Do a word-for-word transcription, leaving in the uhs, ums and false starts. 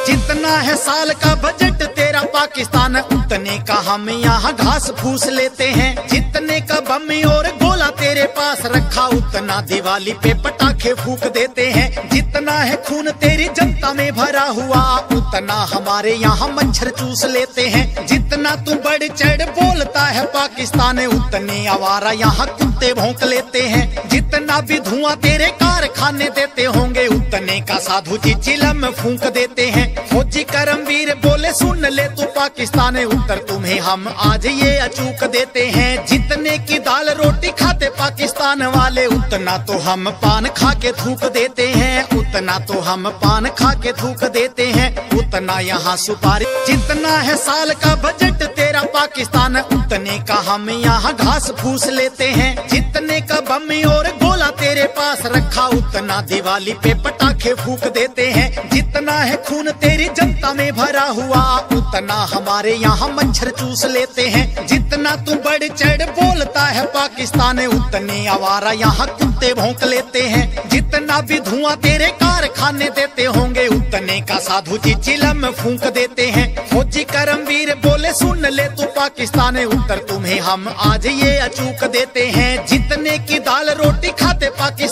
जितना है साल का बजट तेरा पाकिस्तान, उतने का हम यहाँ घास फूस लेते हैं। जितने का बम और गोला तेरे पास रखा, उतना दिवाली पे पटाखे फूक देते हैं। जितना है खून तेरी जनता में भरा हुआ, उतना हमारे यहाँ मच्छर चूस लेते हैं। जितना तू बढ़ चढ़ बोलता है पाकिस्तान, उतने आवारा यहाँ कुत्ते भौंक लेते हैं। जितना भी धुआं तेरे कारखाने देते होंगे, उतने का साधु जी चिलम फूंक देते हैं। फौजी करमवीर बोले सुन ले तू पाकिस्तान, उत्तर तुम्हें हम आज ये अचूक देते हैं। जितने की दाल रोटी खाते पाकिस्तान वाले, उतना तो हम पान खा के थूक देते हैं। उतना तो हम पान खा के थूक देते हैं। उतना यहाँ सुपारी। जितना है साल का बजट तेरा पाकिस्तान, उतने का हम यहाँ घास फूस लेते हैं। जितने का बम और गोला तेरे पास रखा, उतना दिवाली पे पटाखे फूक देते हैं। जितना है खून तेरी जनता में भरा हुआ, उतना हमारे यहाँ मच्छर चूस लेते हैं। जितना तू बढ़ चढ़ बोलता है पाकिस्तान, उतने आवारा यहाँ कुत्ते भौंक लेते हैं। जितना भी धुआं तेरे कारखाने देते होंगे, उतने का साधु जी चिलम फूंक देते हैं। फौजी करमवीर बोले सुन ले तू पाकिस्तान, उत्तर तुम्हें हम आज ये अचूक देते हैं। जितने की दाल रोटी खाते पाकिस्तान